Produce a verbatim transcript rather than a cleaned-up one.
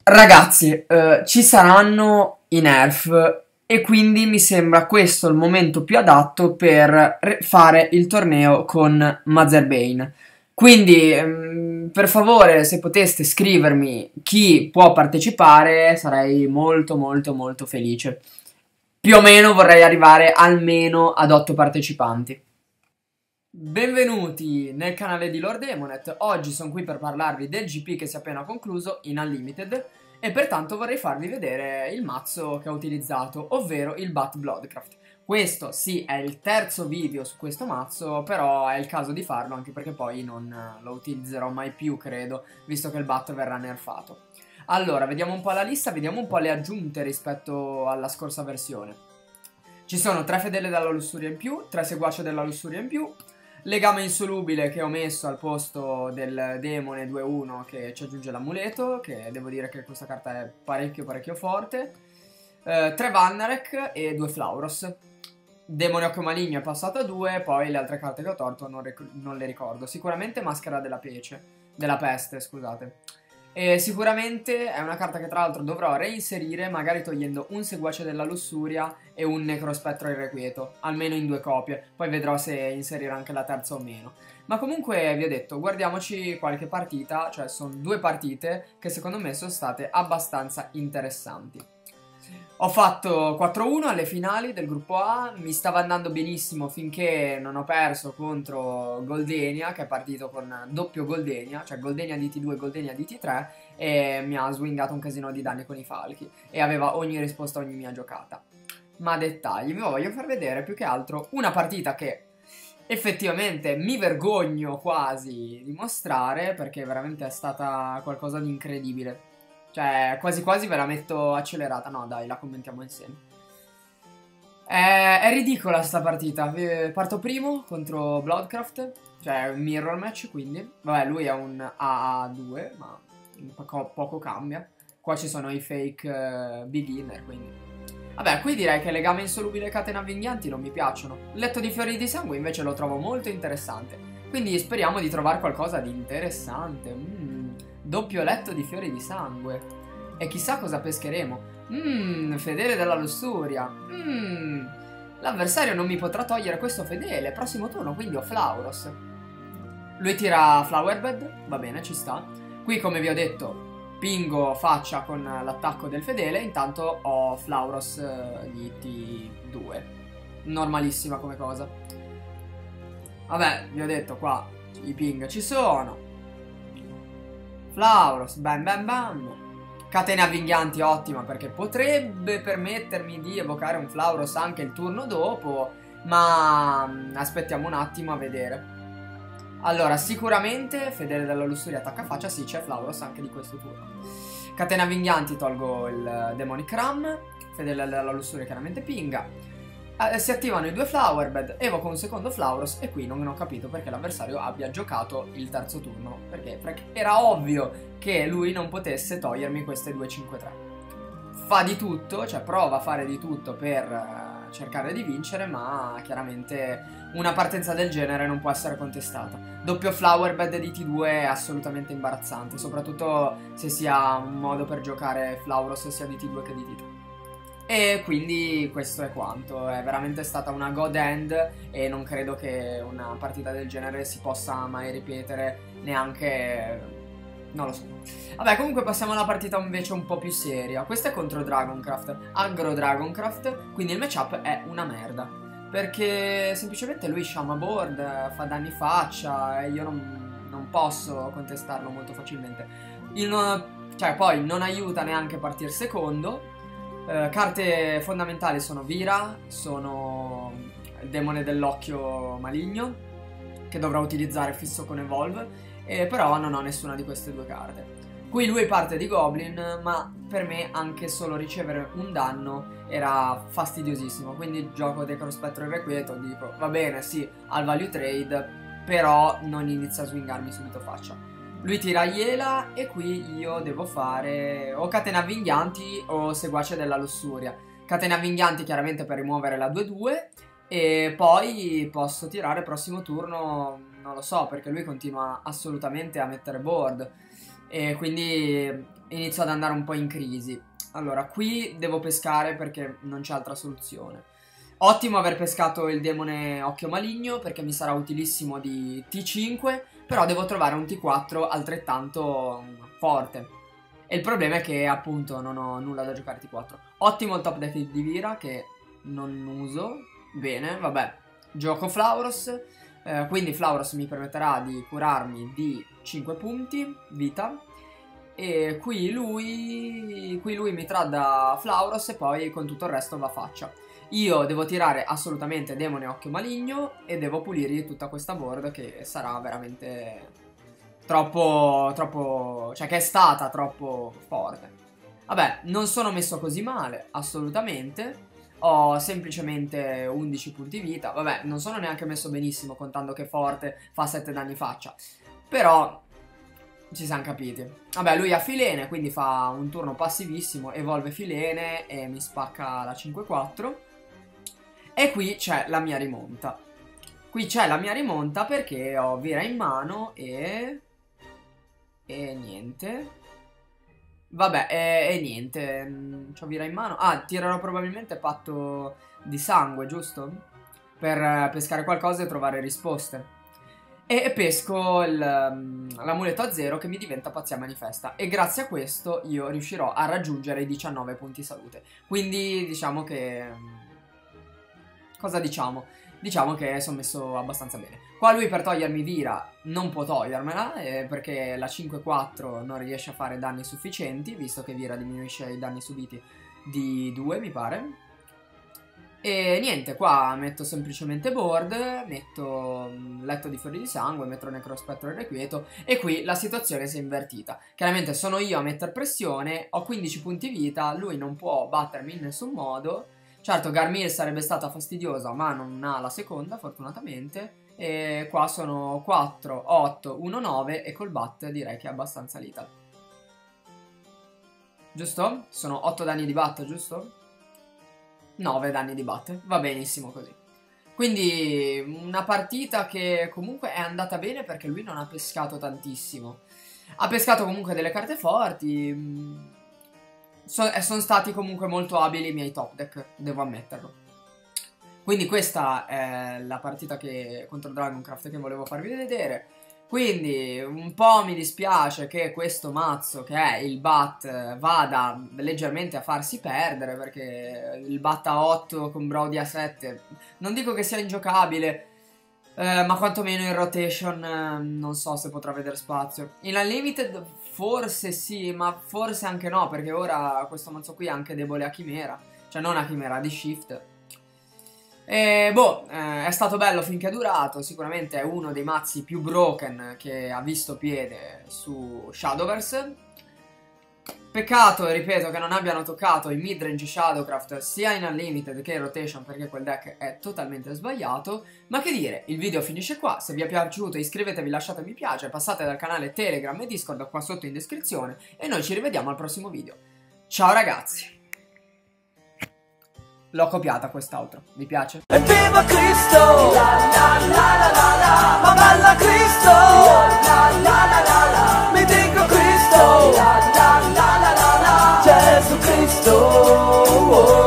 Ragazzi, eh, ci saranno i nerf e quindi mi sembra questo il momento più adatto per re- fare il torneo con Mazerbane. Quindi, ehm, per favore, se poteste scrivermi chi può partecipare, sarei molto molto molto felice. Più o meno vorrei arrivare almeno ad otto partecipanti. Benvenuti nel canale di Lord Demonet. Oggi sono qui per parlarvi del G P che si è appena concluso in Unlimited e pertanto vorrei farvi vedere il mazzo che ho utilizzato, ovvero il Bat Bloodcraft. Questo sì è il terzo video su questo mazzo, però è il caso di farlo anche perché poi non lo utilizzerò mai più, credo, visto che il Bat verrà nerfato. Allora, vediamo un po' la lista, vediamo un po' le aggiunte rispetto alla scorsa versione. Ci sono tre fedele della lussuria in più, tre seguaci della lussuria in più, legame insolubile che ho messo al posto del demone due uno che ci aggiunge l'amuleto, che devo dire che questa carta è parecchio parecchio forte, eh, tre Vannarek e due Flauros. Demone occhio maligno è passato a due, poi le altre carte che ho torto non, non le ricordo. Sicuramente Maschera della Pece, della Peste, scusate. E sicuramente è una carta che tra l'altro dovrò reinserire, magari togliendo un seguace della lussuria e un necrospettro irrequieto, almeno in due copie, poi vedrò se inserire anche la terza o meno. Ma comunque vi ho detto, guardiamoci qualche partita, cioè sono due partite che secondo me sono state abbastanza interessanti. Ho fatto quattro uno alle finali del gruppo A, mi stava andando benissimo finché non ho perso contro Goldenia, che è partito con doppio Goldenia, cioè Goldenia D T due, Goldenia D T tre, e mi ha swingato un casino di danni con i falchi, e aveva ogni risposta a ogni mia giocata. Ma dettagli, vi voglio far vedere più che altro una partita che effettivamente mi vergogno quasi di mostrare, perché veramente è stata qualcosa di incredibile. Cioè, quasi quasi ve la metto accelerata. No, dai, la commentiamo insieme. È, è ridicola sta partita. Parto primo contro Bloodcraft. Cioè, un mirror match, quindi. Vabbè, lui è un A A due, ma poco, poco cambia. Qua ci sono i fake uh, beginner, quindi. Vabbè, qui direi che legame insolubile e catena avvinghianti non mi piacciono. Letto di fiori di sangue invece lo trovo molto interessante. Quindi speriamo di trovare qualcosa di interessante. Mmm. Doppio letto di fiori di sangue. E chissà cosa pescheremo. Mmm, fedele della lussuria. Mmm, l'avversario non mi potrà togliere questo fedele. Prossimo turno, quindi ho Flauros. Lui tira Flowerbed, va bene, ci sta. Qui, come vi ho detto, pingo faccia con l'attacco del fedele. Intanto ho Flauros di T due. Normalissima come cosa. Vabbè, vi ho detto qua i ping ci sono. Flauros, bam bam bam. Catene avvinghianti ottima perché potrebbe permettermi di evocare un Flauros anche il turno dopo, ma aspettiamo un attimo a vedere. Allora, sicuramente fedele della lussuria attacca faccia, sì, c'è Flauros anche di questo turno. Catene avvinghianti tolgo il Demonic Ram, fedele della lussuria chiaramente pinga. Eh, si attivano i due Flowerbed, evoco un secondo Flauros e qui non ho capito perché l'avversario abbia giocato il terzo turno, perché, perché era ovvio che lui non potesse togliermi queste due cinque tre. Fa di tutto, cioè prova a fare di tutto per uh, cercare di vincere, ma chiaramente una partenza del genere non può essere contestata. Doppio Flowerbed di T due è assolutamente imbarazzante, soprattutto se si ha un modo per giocare Flauros sia di T due che di T tre. E quindi questo è quanto, è veramente stata una god end e non credo che una partita del genere si possa mai ripetere neanche, non lo so. Vabbè, comunque passiamo alla partita invece un po' più seria. Questa è contro Dragoncraft, aggro Dragoncraft, quindi il matchup è una merda. Perché semplicemente lui shama board, fa danni faccia e io non, non posso contestarlo molto facilmente. Il, cioè poi non aiuta neanche a partire secondo. Uh, carte fondamentali sono Vira, sono il demone dell'occhio maligno, che dovrò utilizzare fisso con Evolve, e però non ho nessuna di queste due carte. Qui lui parte di Goblin, ma per me anche solo ricevere un danno era fastidiosissimo, quindi gioco Necrospettro Irrequieto, dico va bene sì, al value trade, però non inizia a swingarmi subito faccia. Lui tira Iela e qui io devo fare o catena avvinghianti o seguace della lussuria. Catena avvinghianti chiaramente per rimuovere la due due e poi posso tirare prossimo turno non lo so, perché lui continua assolutamente a mettere board e quindi inizio ad andare un po' in crisi. Allora, qui devo pescare perché non c'è altra soluzione. Ottimo aver pescato il demone occhio maligno perché mi sarà utilissimo di T cinque, però devo trovare un T quattro altrettanto forte. E il problema è che appunto non ho nulla da giocare T quattro. Ottimo il top deck di Vira che non uso. Bene, vabbè. Gioco Flauros, eh, quindi Flauros mi permetterà di curarmi di cinque punti vita. E qui lui, qui lui mi tradda Flauros e poi con tutto il resto va faccia. Io devo tirare assolutamente demone occhio maligno e devo pulire tutta questa board che sarà veramente troppo, troppo, cioè che è stata troppo forte. Vabbè, non sono messo così male, assolutamente. Ho semplicemente undici punti vita. Vabbè, non sono neanche messo benissimo contando che forte fa sette danni faccia. Però ci siamo capiti. Vabbè, lui ha Filene, quindi fa un turno passivissimo, evolve Filene e mi spacca la cinque quattro. E qui c'è la mia rimonta. Qui c'è la mia rimonta perché ho Vira in mano e... E niente. Vabbè, e, e niente. C'ho Vira in mano. Ah, tirerò probabilmente patto di sangue, giusto? Per pescare qualcosa e trovare risposte. E pesco l'amuleto a zero che mi diventa pazzia manifesta. E grazie a questo io riuscirò a raggiungere i diciannove punti salute. Quindi diciamo che... Cosa diciamo? Diciamo che sono messo abbastanza bene. Qua lui per togliermi Vira non può togliermela eh, perché la cinque quattro non riesce a fare danni sufficienti, visto che Vira diminuisce i danni subiti di due mi pare. E niente, qua metto semplicemente board, metto letto di fiori di sangue, metto necrospettro e requieto e qui la situazione si è invertita. Chiaramente sono io a mettere pressione, ho quindici punti vita, lui non può battermi in nessun modo. Certo, Garmil sarebbe stata fastidiosa, ma non ha la seconda, fortunatamente. E qua sono quattro, otto, uno, nove e col bat direi che è abbastanza lethal. Giusto? Sono otto danni di bat, giusto? nove danni di bat, va benissimo così. Quindi una partita che comunque è andata bene perché lui non ha pescato tantissimo. Ha pescato comunque delle carte forti... So, sono stati comunque molto abili i miei top deck, devo ammetterlo. Quindi questa è la partita che, contro Dragoncraft che volevo farvi vedere. Quindi un po' mi dispiace che questo mazzo, che è il Bat, vada leggermente a farsi perdere, perché il Bat a otto con Brody a sette, non dico che sia ingiocabile, eh, ma quantomeno in rotation eh, non so se potrà vedere spazio. In Unlimited forse sì, ma forse anche no, perché ora questo mazzo qui è anche debole a Chimera. Cioè non a Chimera, di Shift. E boh, eh, è stato bello finché è durato. Sicuramente è uno dei mazzi più broken che ha visto piede su Shadowverse. Peccato, ripeto, che non abbiano toccato il midrange Shadowcraft sia in Unlimited che in Rotation, perché quel deck è totalmente sbagliato. Ma che dire, il video finisce qua. Se vi è piaciuto iscrivetevi, lasciate mi piace, passate dal canale Telegram e Discord qua sotto in descrizione e noi ci rivediamo al prossimo video. Ciao ragazzi! L'ho copiata quest'altro, vi piace? Evviva Cristo! La la la la la la! Ma bella Cristo! La la la la la! Mi dico Cristo! La la la la la la! Gesù Cristo!